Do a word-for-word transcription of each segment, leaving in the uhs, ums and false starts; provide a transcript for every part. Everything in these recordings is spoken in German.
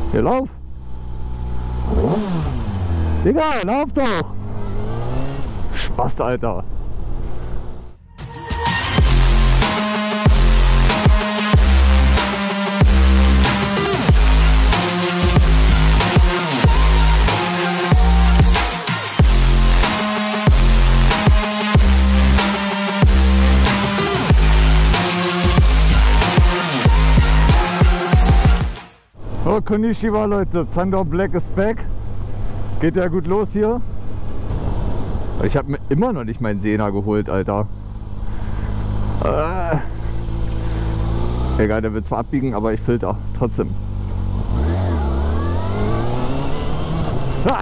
Hier, lauf! Digga, lauf doch! Spaß, Alter! Oh, Konnichiwa Leute, Zander Black ist back. Geht ja gut los hier. Ich habe mir immer noch nicht meinen Sena geholt, Alter. Äh. Egal, der will zwar abbiegen, aber ich filter trotzdem. Ah!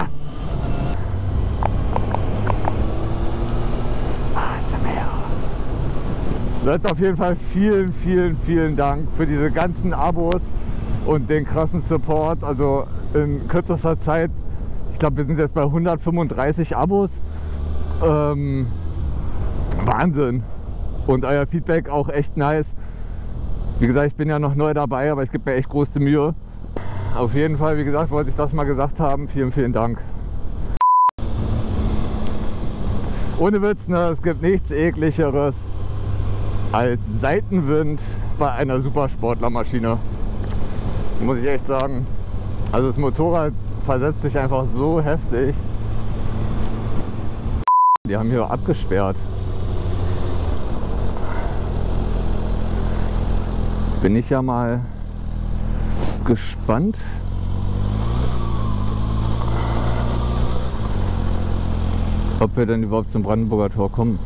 Leute, auf jeden Fall vielen, vielen, vielen Dank für diese ganzen Abos und den krassen Support. Also in kürzester Zeit, ich glaube, wir sind jetzt bei hundertfünfunddreißig Abos. Ähm, Wahnsinn. Und euer Feedback auch echt nice. Wie gesagt, ich bin ja noch neu dabei, aber ich gebe mir echt große Mühe. Auf jeden Fall, wie gesagt, wollte ich das mal gesagt haben. Vielen, vielen Dank. Ohne Witz, ne, es gibt nichts ekligeres als Seitenwind bei einer Supersportlermaschine. Muss ich echt sagen. Also das Motorrad versetzt sich einfach so heftig. Die haben hier abgesperrt. Bin ich ja mal gespannt. Ob wir denn überhaupt zum Brandenburger Tor kommen.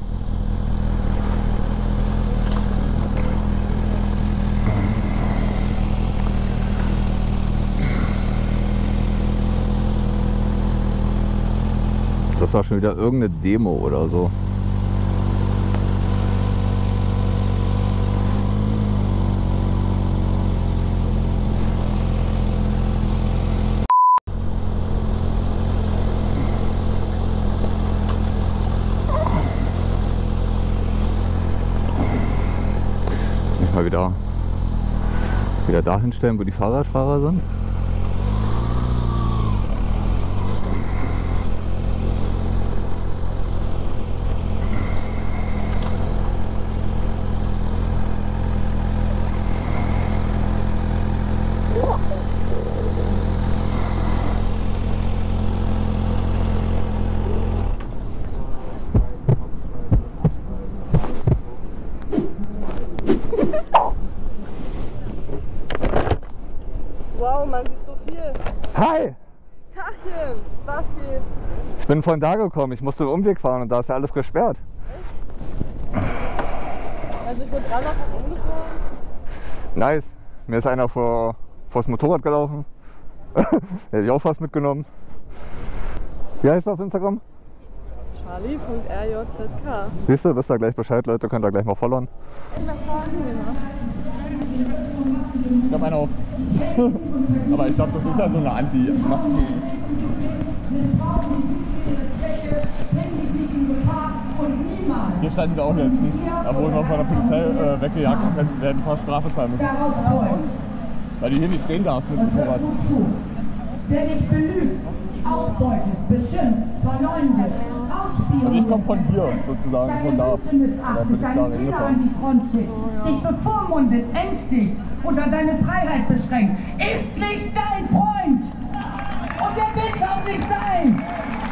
Das war schon wieder irgendeine Demo oder so. Nicht mal wieder, wieder dahin stellen, wo die Fahrradfahrer sind. Wow, man sieht so viel. Hi! Tachchen, was geht? Ich bin von da gekommen, ich musste einen Umweg fahren und da ist ja alles gesperrt. Echt? Also ich bin dreimal fast umgefahren. Nice. Mir ist einer vor, vor das Motorrad gelaufen. Hätte ich auch fast mitgenommen. Wie heißt du auf Instagram? Charlie Punkt R J Z K. Siehst du, wisst ihr gleich Bescheid, Leute, könnt ihr gleich mal followern. Ich glaube einer auch. Aber ich glaube, das ist ja so eine Anti-Masken. Hier standen wir auch letztens. Da wurden wir von der Polizei äh, weggejagt und werden fast Strafe zahlen müssen. Weil die hier nicht stehen darfst mit dem Motorrad. Wer dich belügt, ausbeutet, beschimpft, verleumdet, ausspielt. Also ich komme von hier sozusagen, von da. Dann bin ich da hingefahren. Dich bevormundet, ängstigt oder deine Freiheit beschränkt, ist nicht dein Freund. Und der will es auch nicht sein.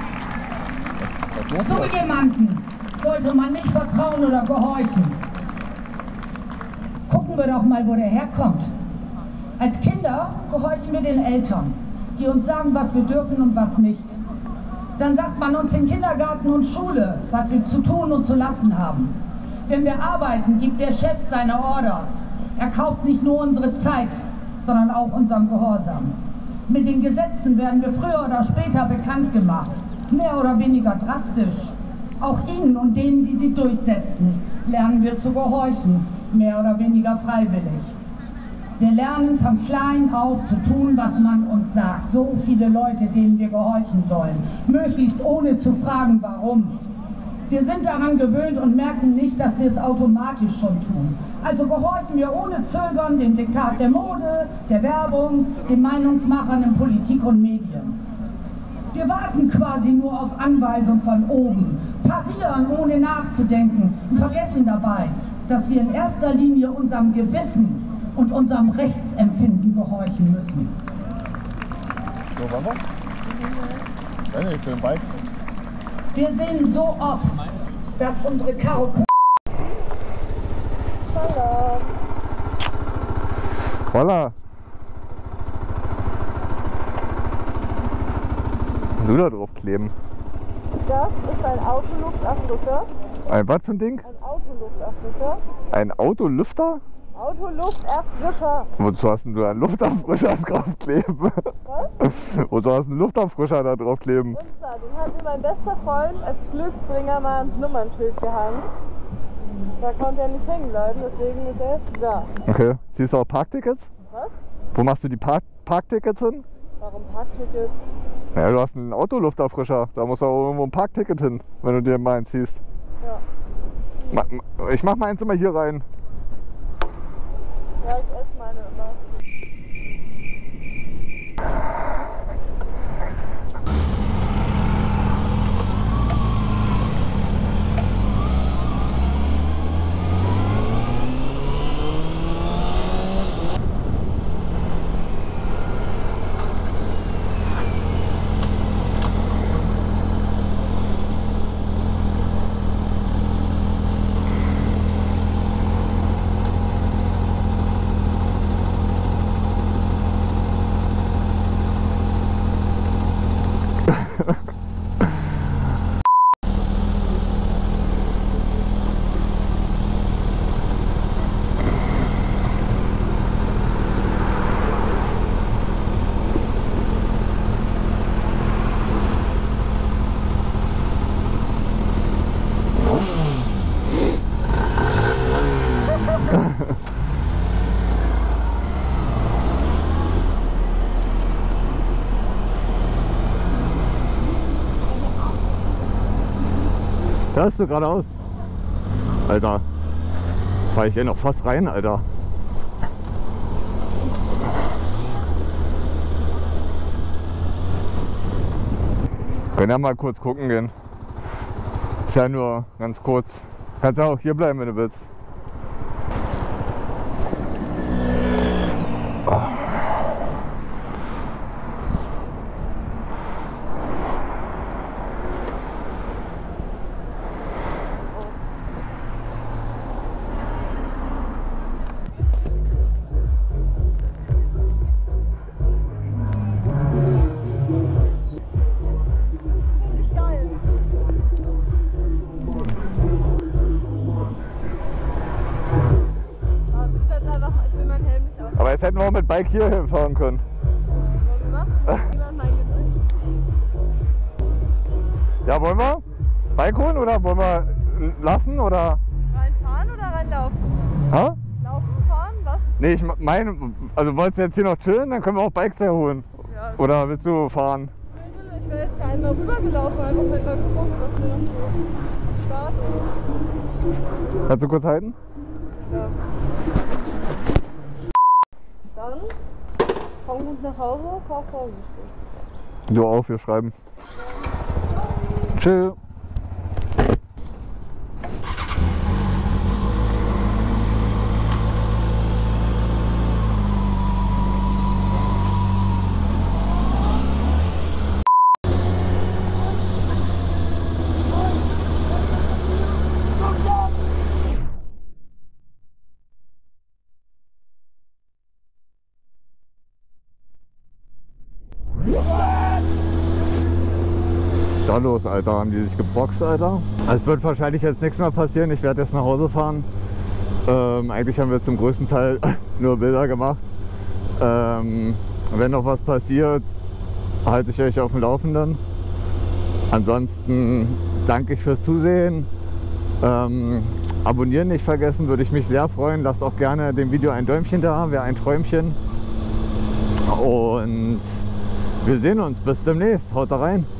So jemanden sollte man nicht vertrauen oder gehorchen. Gucken wir doch mal, wo der herkommt. Als Kinder gehorchen wir den Eltern, die uns sagen, was wir dürfen und was nicht. Dann sagt man uns in Kindergarten und Schule, was wir zu tun und zu lassen haben. Wenn wir arbeiten, gibt der Chef seine Orders. Er kauft nicht nur unsere Zeit, sondern auch unseren Gehorsam. Mit den Gesetzen werden wir früher oder später bekannt gemacht, mehr oder weniger drastisch. Auch ihnen und denen, die sie durchsetzen, lernen wir zu gehorchen, mehr oder weniger freiwillig. Wir lernen von klein auf zu tun, was man uns sagt. So viele Leute, denen wir gehorchen sollen, möglichst ohne zu fragen, warum. Wir sind daran gewöhnt und merken nicht, dass wir es automatisch schon tun. Also gehorchen wir ohne Zögern dem Diktat der Mode, der Werbung, den Meinungsmachern in Politik und Medien. Wir warten quasi nur auf Anweisung von oben, parieren ohne nachzudenken und vergessen dabei, dass wir in erster Linie unserem Gewissen und unserem Rechtsempfinden gehorchen müssen. So, wollen wir? Nein, nicht, für den Bikes. Wir sehen so oft, dass unsere Karo... Voila. Du da drauf kleben. Das ist ein Autolufterfrischer. Ein was für ein Ding? Ein Autolufterfrischer. Ein Autolüfter? Autolufterfrischer. Wozu hast denn du einen Lufterfrischer draufkleben? Was? Wozu hast du einen Lufterfrischer da draufkleben? Unser, den hat mir mein bester Freund als Glücksbringer mal ans Nummernschild gehangen. Da konnte er nicht hängen bleiben, deswegen ist er jetzt da. Okay. Siehst du auch Parktickets? Was? Wo machst du die Park Parktickets hin? Warum Parktickets? Naja, du hast einen Autolufterfrischer. Da muss auch irgendwo ein Parkticket hin, wenn du dir mal eins ziehst. Ja. Ma ich mach mal eins immer hier rein. Ja, ich esse meine immer. Da ist du geradeaus. Alter, fahr ich hier noch fast rein, Alter. Können ja mal kurz gucken gehen. Ist ja nur ganz kurz. Kannst ja auch hier bleiben, wenn du willst. Oh. Aber jetzt hätten wir auch mit Bike hier hinfahren können. Ja, wollen wir Bike holen oder wollen wir lassen oder? Reinfahren oder reinlaufen? Ha? Laufen, fahren, was? Nee, ich meine, also wolltest du jetzt hier noch chillen, dann können wir auch Bikes herholen. Ja. Oder willst du fahren? Ich wäre jetzt einmal rübergelaufen, einfach mal geguckt, was wir noch so starten. Kannst du kurz halten? Ja. Dann komm gut nach Hause, fahr vorsichtig. Du auch, wir schreiben. Tschüss. Da los, Alter, haben die sich geboxt, Alter. Es wird wahrscheinlich jetzt nichts mehr passieren, ich werde jetzt nach Hause fahren. Ähm, eigentlich haben wir zum größten Teil nur Bilder gemacht. Ähm, wenn noch was passiert, halte ich euch auf dem Laufenden. Ansonsten danke ich fürs Zusehen. Ähm, abonnieren nicht vergessen, würde ich mich sehr freuen. Lasst auch gerne dem Video ein Däumchen da, wäre ein Träumchen. Und wir sehen uns, bis demnächst, haut da rein.